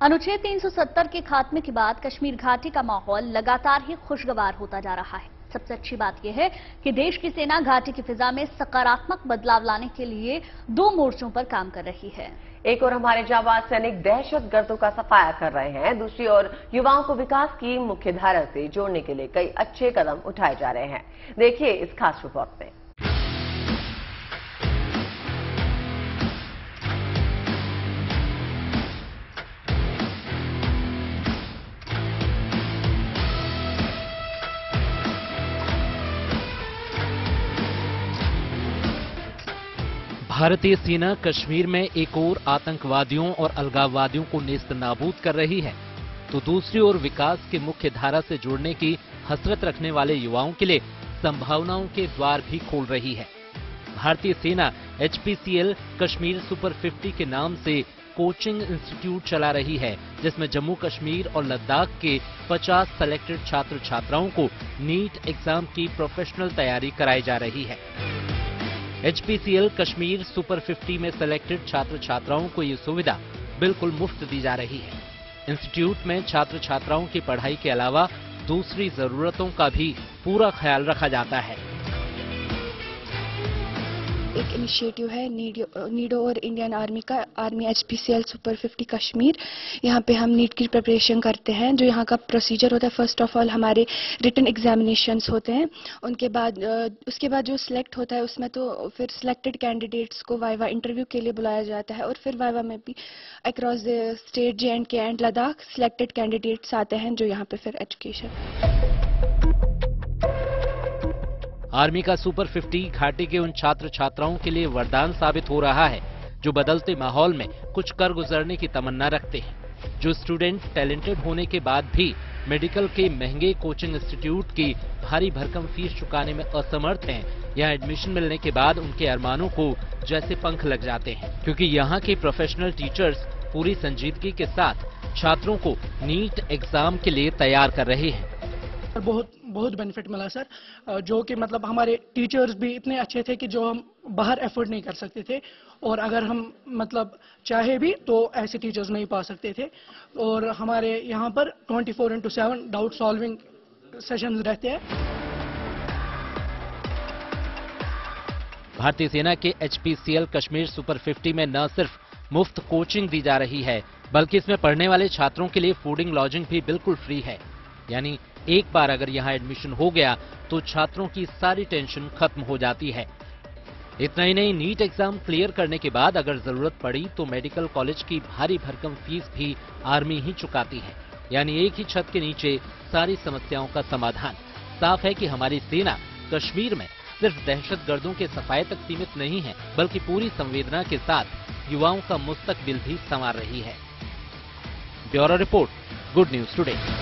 अनुच्छेद 370 के खात्मे के बाद कश्मीर घाटी का माहौल लगातार ही खुशगवार होता जा रहा है। सबसे अच्छी बात यह है कि देश की सेना घाटी की फिजा में सकारात्मक बदलाव लाने के लिए 2 मोर्चों पर काम कर रही है। एक ओर हमारे जाबाज सैनिक दहशतगर्दों का सफाया कर रहे हैं, दूसरी ओर युवाओं को विकास की मुख्य धारा से जोड़ने के लिए कई अच्छे कदम उठाए जा रहे हैं। देखिए इस खास रिपोर्ट में। भारतीय सेना कश्मीर में एक ओर आतंकवादियों और अलगाववादियों को नेस्त नाबूद कर रही है, तो दूसरी ओर विकास के मुख्य धारा से जुड़ने की हसरत रखने वाले युवाओं के लिए संभावनाओं के द्वार भी खोल रही है। भारतीय सेना HPCL कश्मीर सुपर 50 के नाम से कोचिंग इंस्टीट्यूट चला रही है, जिसमें जम्मू कश्मीर और लद्दाख के 50 सेलेक्टेड छात्र छात्राओं को नीट एग्जाम की प्रोफेशनल तैयारी कराई जा रही है। HPCL कश्मीर सुपर 50 में सेलेक्टेड छात्र छात्राओं को ये सुविधा बिल्कुल मुफ्त दी जा रही है। इंस्टीट्यूट में छात्र छात्राओं की पढ़ाई के अलावा दूसरी जरूरतों का भी पूरा ख्याल रखा जाता है। एक इनिशिएटिव है नीडो और इंडियन आर्मी का, आर्मी HPCL सुपर 50 कश्मीर। यहाँ पे हम नीट की प्रिपरेशन करते हैं। जो यहाँ का प्रोसीजर होता है, फर्स्ट ऑफ ऑल हमारे रिटन एग्जामिनेशंस होते हैं, उसके बाद जो सिलेक्ट होता है उसमें तो फिर सिलेक्टेड कैंडिडेट्स को वाइवा इंटरव्यू के लिए बुलाया जाता है, और फिर वाइवा में भी across the state JNK and Ladakh selected candidates आते हैं जो यहाँ पे फिर एजुकेशन। आर्मी का सुपर 50 घाटी के उन छात्र छात्राओं के लिए वरदान साबित हो रहा है जो बदलते माहौल में कुछ कर गुजरने की तमन्ना रखते हैं। जो स्टूडेंट टैलेंटेड होने के बाद भी मेडिकल के महंगे कोचिंग इंस्टीट्यूट की भारी भरकम फीस चुकाने में असमर्थ हैं, यहाँ एडमिशन मिलने के बाद उनके अरमानों को जैसे पंख लग जाते हैं, क्योंकि यहाँ के प्रोफेशनल टीचर्स पूरी संजीदगी के साथ छात्रों को नीट एग्जाम के लिए तैयार कर रहे हैं। बहुत बेनिफिट मिला सर, जो कि मतलब हमारे टीचर्स भी इतने अच्छे थे कि जो हम बाहर एफोर्ड नहीं कर सकते थे, और अगर हम मतलब चाहे भी तो ऐसे टीचर्स नहीं पा सकते थे। और हमारे यहाँ पर 24/7 डाउट सॉल्विंग सेशंस रहते हैं। भारतीय सेना के HPCL कश्मीर सुपर 50 में न सिर्फ मुफ्त कोचिंग दी जा रही है, बल्कि इसमें पढ़ने वाले छात्रों के लिए फूडिंग लॉजिंग भी बिल्कुल फ्री है। यानी एक बार अगर यहाँ एडमिशन हो गया तो छात्रों की सारी टेंशन खत्म हो जाती है। इतना ही नहीं, नीट एग्जाम क्लियर करने के बाद अगर जरूरत पड़ी तो मेडिकल कॉलेज की भारी भरकम फीस भी आर्मी ही चुकाती है। यानी एक ही छत के नीचे सारी समस्याओं का समाधान। साफ है कि हमारी सेना कश्मीर में सिर्फ दहशतगर्दों के सफाये तक सीमित नहीं है, बल्कि पूरी संवेदना के साथ युवाओं का मुस्तकबिल भी संवार रही है। Bureau report, good news today.